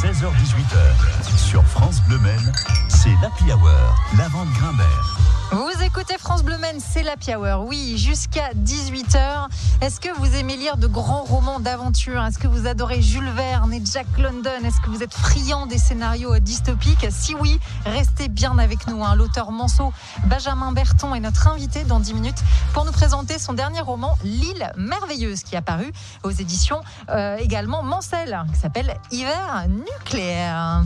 16h-18h, sur France Bleu Maine, c'est l'Happy Hour, Lavande Grimbert. Vous écoutez France Bleu Maine, c'est l'Happy Hour, oui, jusqu'à 18h. Est-ce que vous aimez lire de grands romans d'aventure ? Est-ce que vous adorez Jules Verne et Jack London ? Est-ce que vous êtes friand des scénarios dystopiques ? Si oui, restez bien avec nous. L'auteur manceau Benjamin Berton est notre invité dans 10 minutes pour nous présenter son dernier roman, L'île merveilleuse, qui est apparu aux éditions également Mancel, qui s'appelle Hiver nucléaire.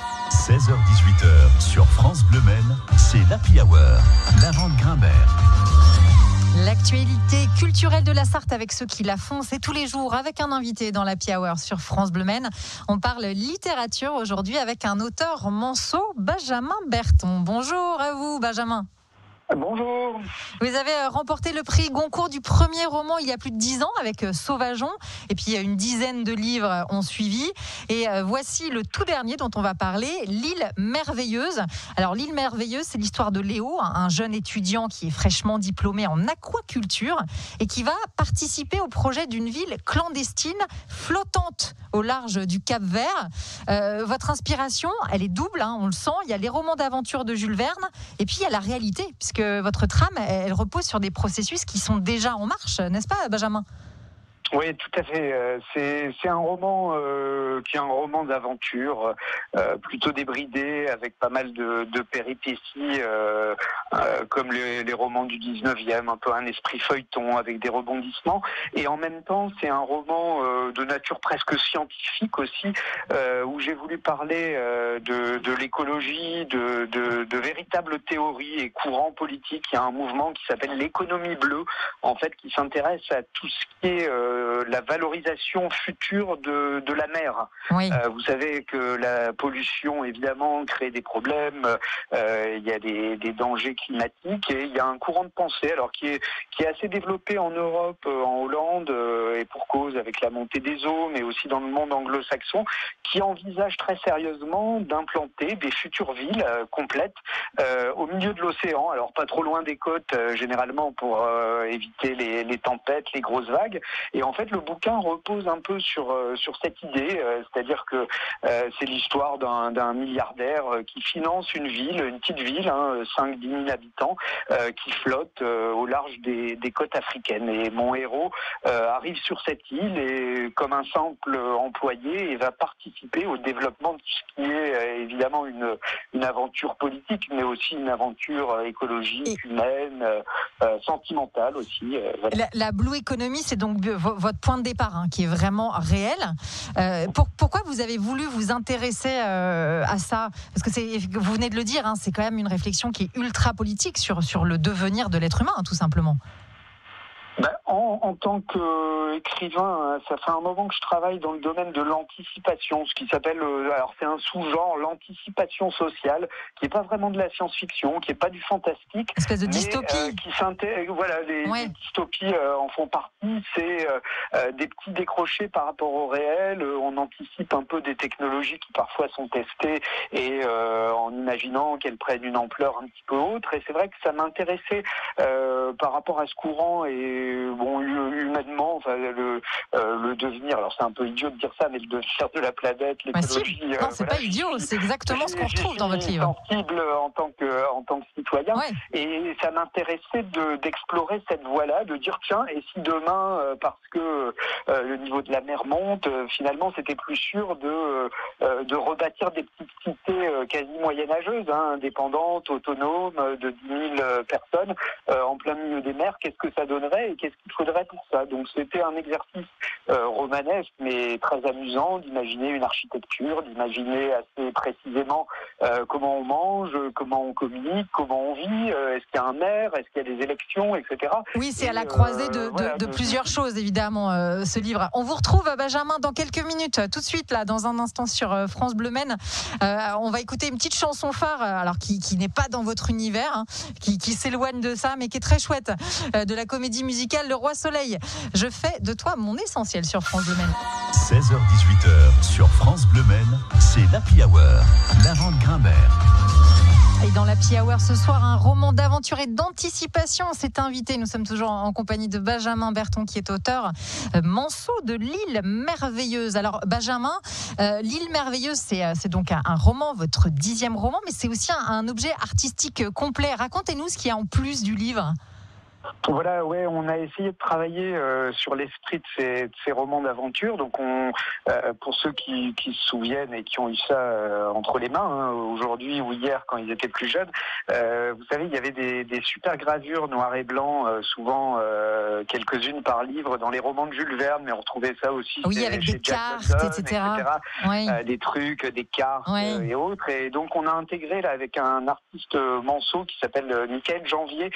16h-18h, sur France Bleu Maine, c'est l'Happy Hour, Lavande Grimbert. L'actualité culturelle de la Sarthe avec ceux qui la font, c'est tous les jours avec un invité dans l'Happy Hour sur France Bleu Maine. On parle littérature aujourd'hui avec un auteur manceau, Benjamin Berton. Bonjour à vous, Benjamin. Bonjour. Vous avez remporté le prix Goncourt du premier roman il y a plus de 10 ans avec Sauvageon. Et puis une dizaine de livres ont suivi. Et voici le tout dernier dont on va parler, L'île merveilleuse. Alors l'île merveilleuse, c'est l'histoire de Léo, un jeune étudiant qui est fraîchement diplômé en aquaculture et qui va participer au projet d'une ville clandestine flottante au large du Cap-Vert. Votre inspiration, elle est double, on le sent. Il y a les romans d'aventure de Jules Verne et puis il y a la réalité, puisque votre trame, elle repose sur des processus qui sont déjà en marche, n'est-ce pas, Benjamin ? Oui, tout à fait. C'est un roman qui est un roman d'aventure, plutôt débridé, avec pas mal de péripéties, comme les romans du 19e, un peu un esprit feuilleton avec des rebondissements. Et en même temps, c'est un roman de nature presque scientifique aussi, où j'ai voulu parler de l'écologie, de véritables théories et courants politiques. Il y a un mouvement qui s'appelle l'économie bleue, en fait, qui s'intéresse à tout ce qui est la valorisation future de la mer. Oui. Vous savez que la pollution, évidemment, crée des problèmes. Il y a des dangers climatiques et il y a un courant de pensée, alors qui est assez développé en Europe, en Hollande, et pour cause avec la montée des eaux, mais aussi dans le monde anglo-saxon, qui envisage très sérieusement d'implanter des futures villes complètes au milieu de l'océan. Alors pas trop loin des côtes, généralement pour éviter les tempêtes, les grosses vagues. Et en fait, le bouquin repose un peu sur cette idée, c'est-à-dire que c'est l'histoire d'un milliardaire qui finance une ville, une petite ville, 5-10 000 habitants, qui flotte au large des côtes africaines. Et mon héros arrive sur cette île et comme un simple employé et va participer au développement de ce qui est évidemment une aventure politique, mais aussi une aventure écologique, humaine, sentimentale aussi. Voilà. La Blue Economy, c'est donc votre point de départ, qui est vraiment réel. Pourquoi vous avez voulu vous intéresser à ça ? Parce que vous venez de le dire, c'est quand même une réflexion qui est ultra politique sur le devenir de l'être humain, tout simplement. En tant qu'écrivain, ça fait un moment que je travaille dans le domaine de l'anticipation, ce qui s'appelle, alors c'est un sous-genre, l'anticipation sociale, qui n'est pas vraiment de la science-fiction, qui n'est pas du fantastique. Une espèce de dystopie. Les dystopies en font partie, c'est des petits décrochés par rapport au réel, on anticipe un peu des technologies qui parfois sont testées et en imaginant qu'elles prennent une ampleur un petit peu autre, et c'est vrai que ça m'intéressait par rapport à ce courant et humainement, le devenir, alors c'est un peu idiot de dire ça, mais le devenir de la planète, l'écologie... non, c'est pas idiot, c'est exactement ce qu'on retrouve dans votre livre. Sensible en tant que citoyen, et ça m'intéressait d'explorer cette voie-là, de dire tiens, et si demain, parce que le niveau de la mer monte, finalement c'était plus sûr de rebâtir des petites cités quasi moyenâgeuses, indépendantes, autonomes, de 10 000 personnes, en plein milieu des mers, qu'est-ce que ça donnerait et qu'est-ce qu'il faudrait pour ça. Donc c'était un exercice romanesque mais très amusant d'imaginer une architecture, d'imaginer assez précisément comment on mange, comment on communique, comment on vit, est-ce qu'il y a un maire, est-ce qu'il y a des élections, etc. Oui, c'est à la croisée de plusieurs choses, évidemment, ce livre. On vous retrouve, Benjamin, dans quelques minutes, tout de suite, là, dans un instant sur France Bleu Maine. On va écouter une petite chanson phare, alors qui n'est pas dans votre univers, qui s'éloigne de ça, mais qui est très chouette, de la comédie musicale Le Roi Soleil. Je fais de toi mon essentiel sur France Bleu Maine. 16h-18h sur France Bleu Maine, c'est l'Happy Hour, Lavande Grimbert. Et dans l'Happy Hour ce soir, un roman d'aventure et d'anticipation s'est invité. Nous sommes toujours en compagnie de Benjamin Berton, qui est auteur Manceau de l'île merveilleuse. Alors Benjamin, l'île merveilleuse, c'est donc un roman, votre 10e roman, mais c'est aussi un objet artistique complet. Racontez-nous ce qu'il y a en plus du livre. Voilà, ouais, on a essayé de travailler sur l'esprit de ces romans d'aventure. Donc, pour ceux qui se souviennent et qui ont eu ça entre les mains, aujourd'hui ou hier quand ils étaient plus jeunes, vous savez, il y avait des super gravures noir et blanc, souvent quelques-unes par livre dans les romans de Jules Verne, mais on retrouvait ça aussi avec chez des Jack cartes, London, etc. Oui. Des trucs, des cartes et autres. Et donc, on a intégré là avec un artiste Manceau qui s'appelle Michael Janvier.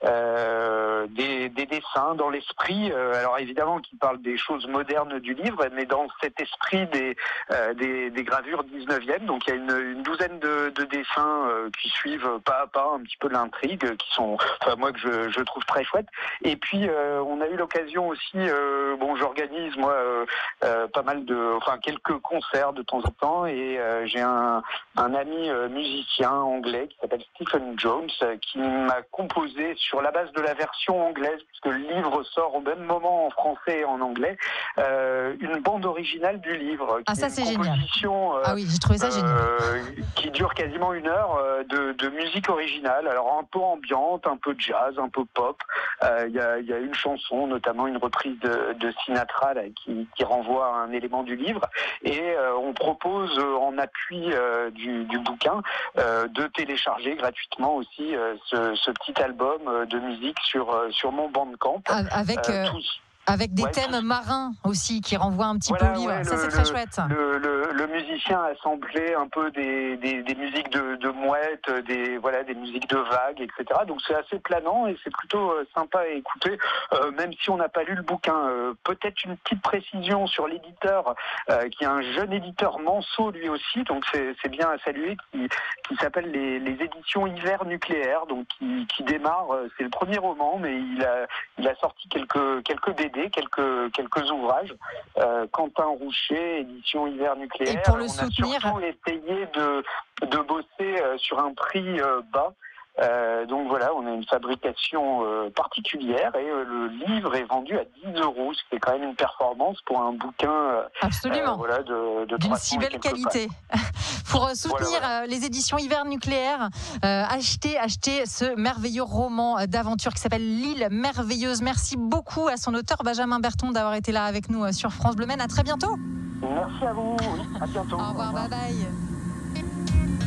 Des dessins dans l'esprit, alors évidemment qui parlent des choses modernes du livre, mais dans cet esprit des gravures 19e. Donc il y a une douzaine de dessins qui suivent pas à pas un petit peu l'intrigue, qui sont, moi que je trouve très chouette. Et puis on a eu l'occasion aussi, j'organise moi pas mal quelques concerts de temps en temps, et j'ai un ami musicien anglais qui s'appelle Stephen Jones qui m'a composé sur la base de la version anglaise, puisque le livre sort au même moment en français et en anglais, une bande originale du livre. Ça c'est génial. Oui, j'ai trouvé ça génial. Qui dure quasiment 1 heure de musique originale, alors un peu ambiante, un peu jazz, un peu pop. Il y a une chanson, notamment une reprise de Sinatra là, qui renvoie à un élément du livre, et on propose en appui du bouquin de télécharger gratuitement aussi ce petit album de musique sur mon Bandcamp. Avec des thèmes marins aussi qui renvoient un petit peu au livre. Ça, c'est très chouette. Le musicien a samplé un peu des musiques de mouettes, des musiques de vagues, etc. Donc c'est assez planant et c'est plutôt sympa à écouter, même si on n'a pas lu le bouquin. Peut-être une petite précision sur l'éditeur, qui est un jeune éditeur Manceau lui aussi, donc c'est bien à saluer, qui s'appelle les éditions Hiver Nucléaire, donc qui démarre, c'est le premier roman, mais il a sorti quelques BD, quelques ouvrages. Quentin Roucher, édition Hiver Nucléaire. Et pour le soutenir, on a surtout essayé de bosser sur un prix bas. Donc voilà, on a une fabrication particulière, et le livre est vendu à 10 €, ce qui est quand même une performance pour un bouquin absolument d'une si belle qualité. Pour soutenir les éditions Hiver Nucléaire, achetez ce merveilleux roman d'aventure qui s'appelle L'île merveilleuse. Merci beaucoup à son auteur Benjamin Berton d'avoir été là avec nous sur France Bleu Maine. À très bientôt. Merci à vous, à bientôt. Au revoir, bye bye.